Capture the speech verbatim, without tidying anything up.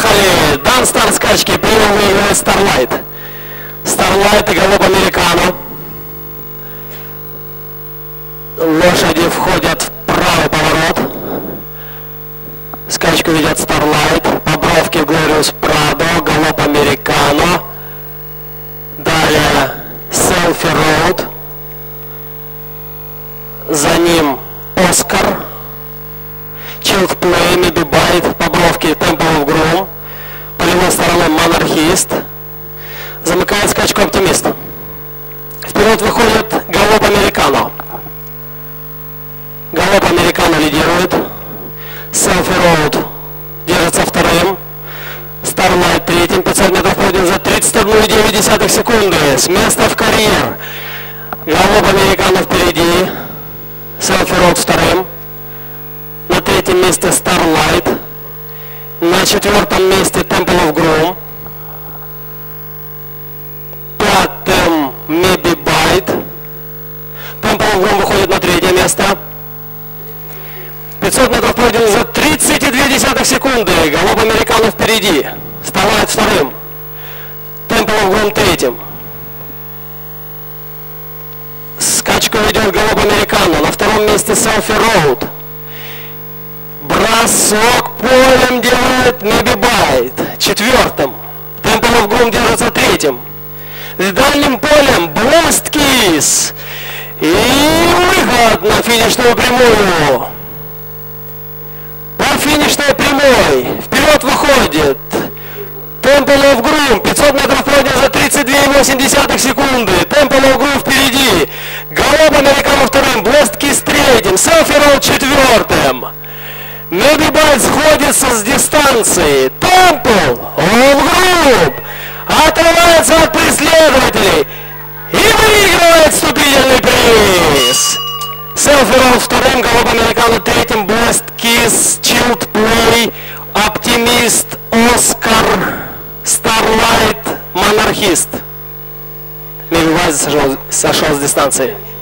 Поехали! Дан старт скачки. Первым выигрывает Starlight. Starlight и галоп Американо. Лошади входят в правый поворот. Скачку ведет Starlight. По бровке Glorious Prado. Галоп Американо. Далее Selfie Road. За ним Оскар. Chilled Play, Maybe Bite. По бровке Temple of Groom. По левой стороне Монархист. Замыкает скачку Оптимист. Вперед выходит галоп Американо. Галоп Американо лидирует. Selfie Road держится вторым. Starlight третьим. пятьсот метров пройден за тридцать одну и девять десятых секунды. С места в карьер. Галоп Американо впереди. Selfie Road вторым. На третьем месте Starlight. На четвертом месте Temple of Groom. Пятым Maybe Bite. Temple of Groom выходит на третье место. пятьсот метров пройдено за тридцать и две десятых секунды. Галоп Американо впереди. Starlight вторым. Temple of Groom третьим. Скачку ведет галоп Американо. На втором месте Selfie Road. Бросок полем делает Maybe Bite. Четвертым. Temple of Groom держится третьим. С дальним полем Blast Kiss. И выход на финишную прямую. По финишной прямой вперед выходит Temple of Groom. пятьсот метров пройдено за тридцать две и восемь десятых секунды. Temple of Groom впереди. Галоп Американо вторым. Blast Kiss третьим. Selfie Road четвертым. Maybe Bite сходится с дистанции. Temple of Groom отрывается от преследователей и выигрывает вступительный приз. Selfie Road вторым, галоп Американо третьим, Blast Kiss, Chilled Play, Оптимист, Оскар, Starlight, Монархист. Maybe Bite сошел, сошел с дистанции.